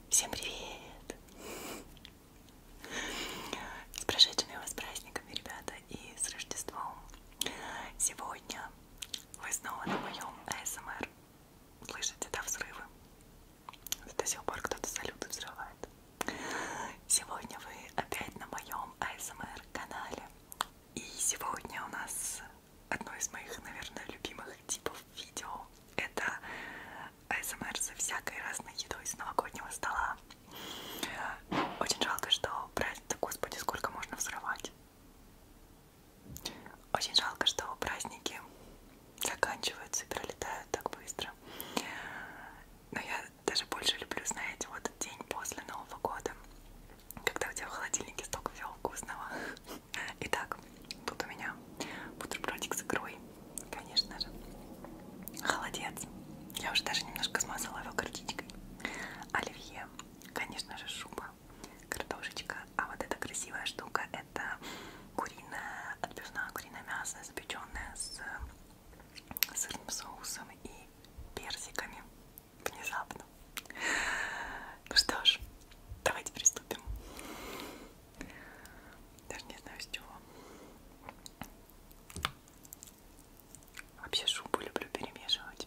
Всем привет! С прошедшими вас праздниками, ребята, и с Рождеством! Сегодня вы снова на моем АСМР. Слышите, да, взрывы? До сих пор кто-то салюты взрывает. Сегодня вы опять на моем АСМР канале. И сегодня у нас одно из моих, наверное, любимых типов видео. Это АСМР со всякой разной едой с новогоднего стола. Очень жалко, что праздник, господи, сколько можно взрывать. Очень жалко, что праздники заканчиваются и пролетают так быстро. Но я даже больше люблю, знаете, вот день после Нового года, когда у тебя в холодильнике столько всего вкусного. Итак, тут у меня бутербродик с икрой, конечно же. Холодец. Я уже даже немножко смазала его горчичкой. Оливье, конечно же, шуба, картошечка. А вот эта красивая штука — это куриное, отбивное куриное мясо, запеченное с сырным соусом и персиками. Внезапно. Ну что ж, давайте приступим. Даже не знаю, с чего. Вообще шубу люблю перемешивать.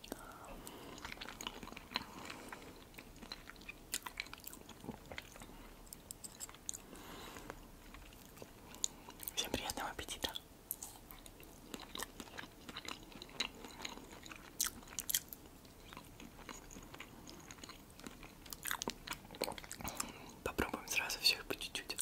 Всем приятного аппетита! Попробуем сразу все по чуть-чуть.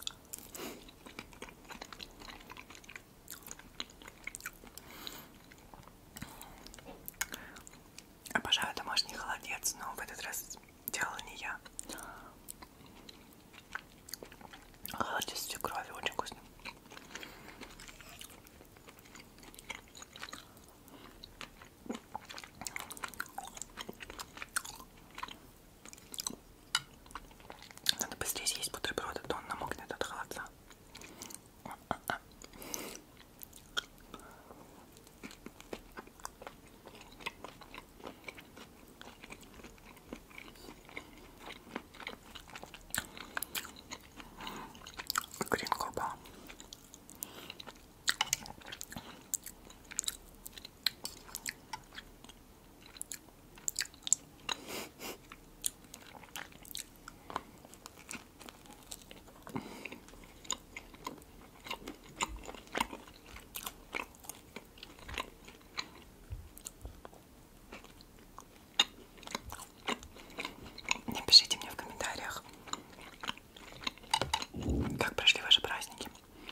Обожаю домашний холодец, но в этот раз делала не я. Холодец с свекровью очень вкусный. Надо быстрее съесть бутерброд, а то он намокнет от холодца. Гринкоба. Напишите мне в комментариях, как прошли ваши праздники.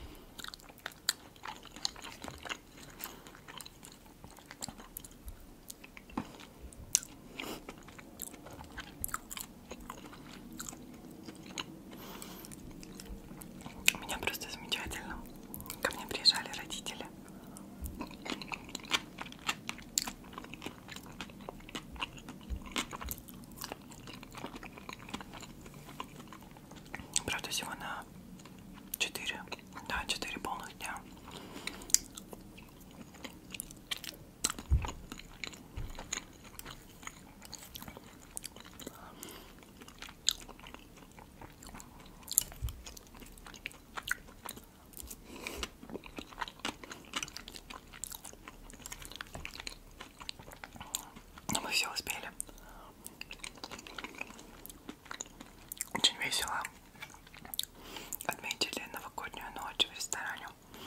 У меня просто замечательно. Ко мне приезжали родители. Правда, всего на 4 полных дня. Но мы все успели. Очень весело отметили новогоднюю ночь в ресторане.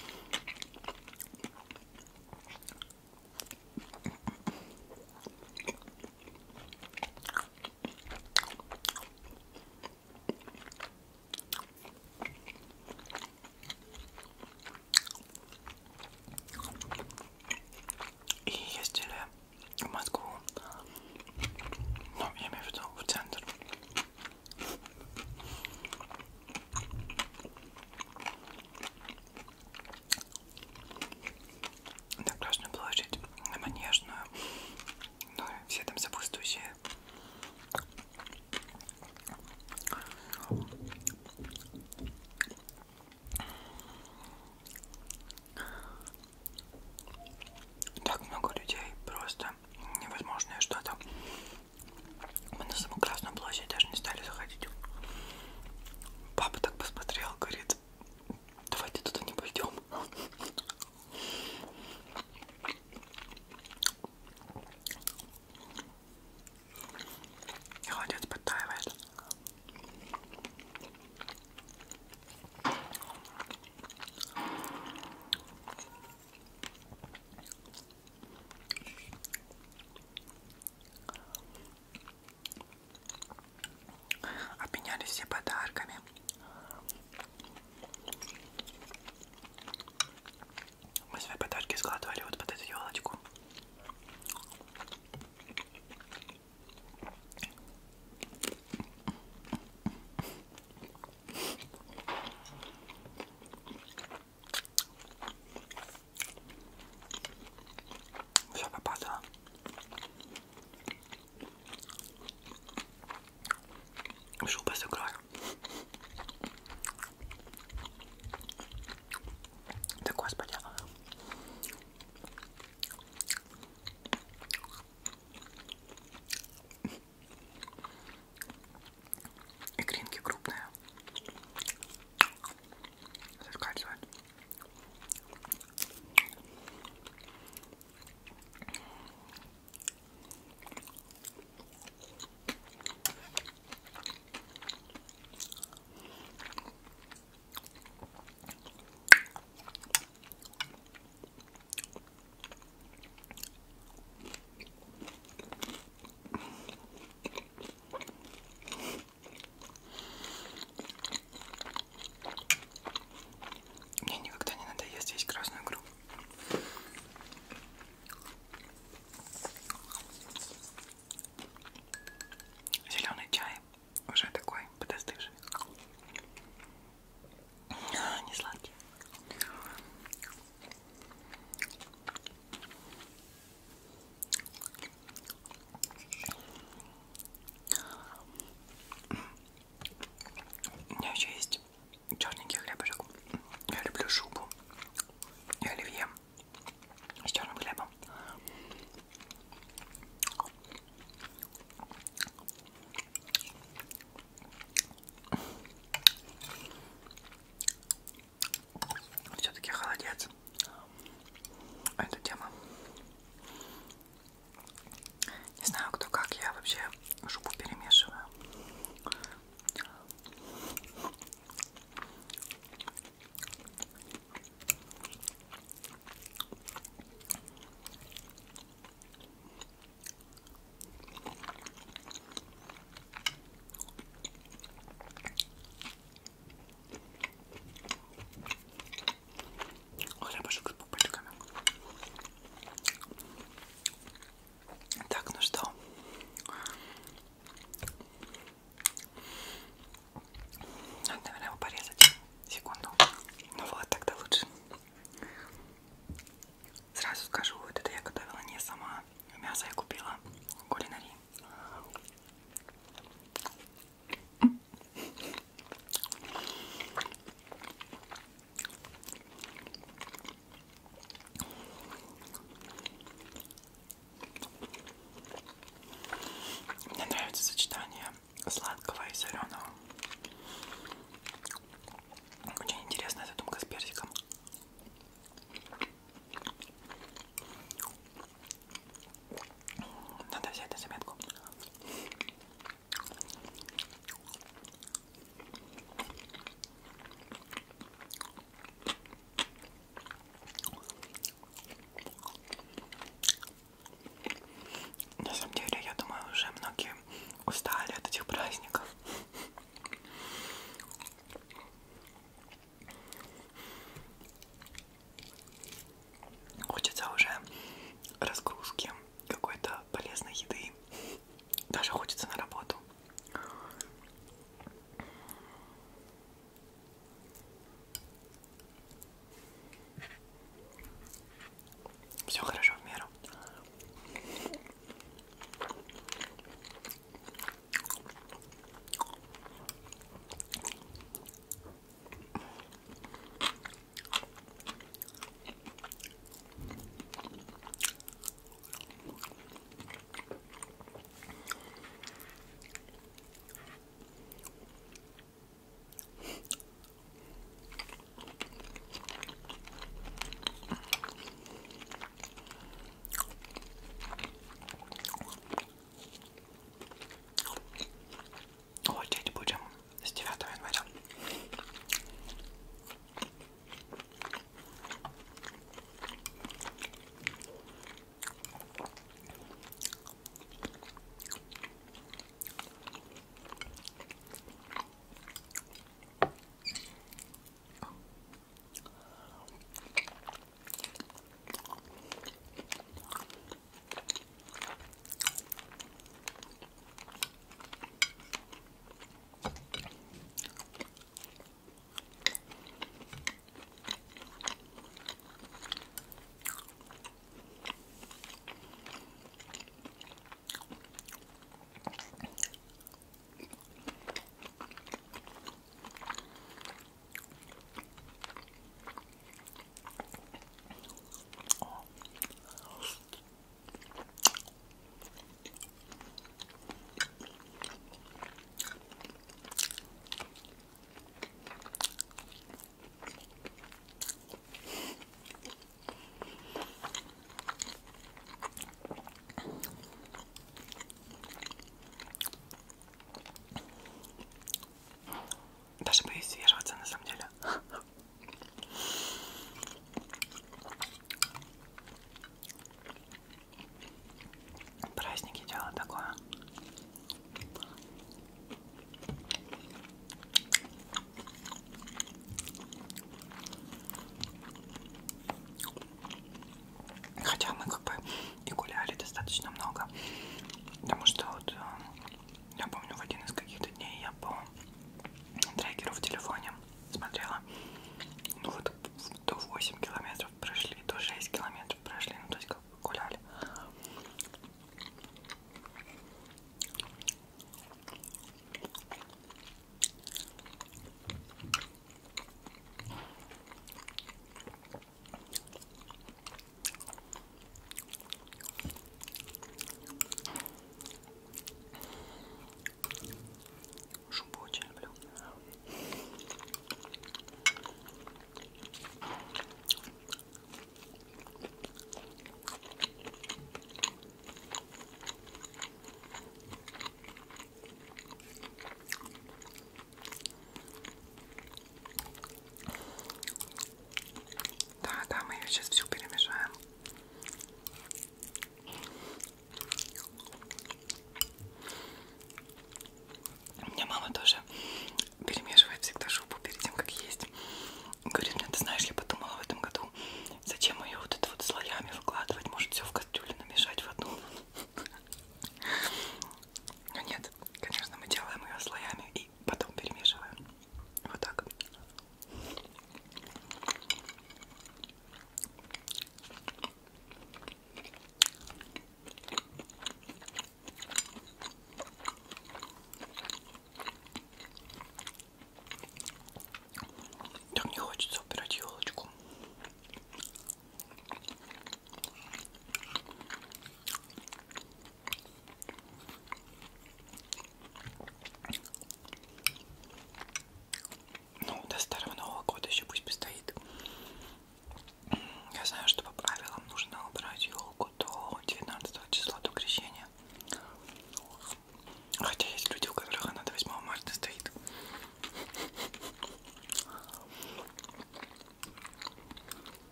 И ездили в Москву. Ну, я имею в виду в центр. обменялись все подарками. Мы свои подарки складывали вот под эту елочку. Все попадало. Шуба с икрой.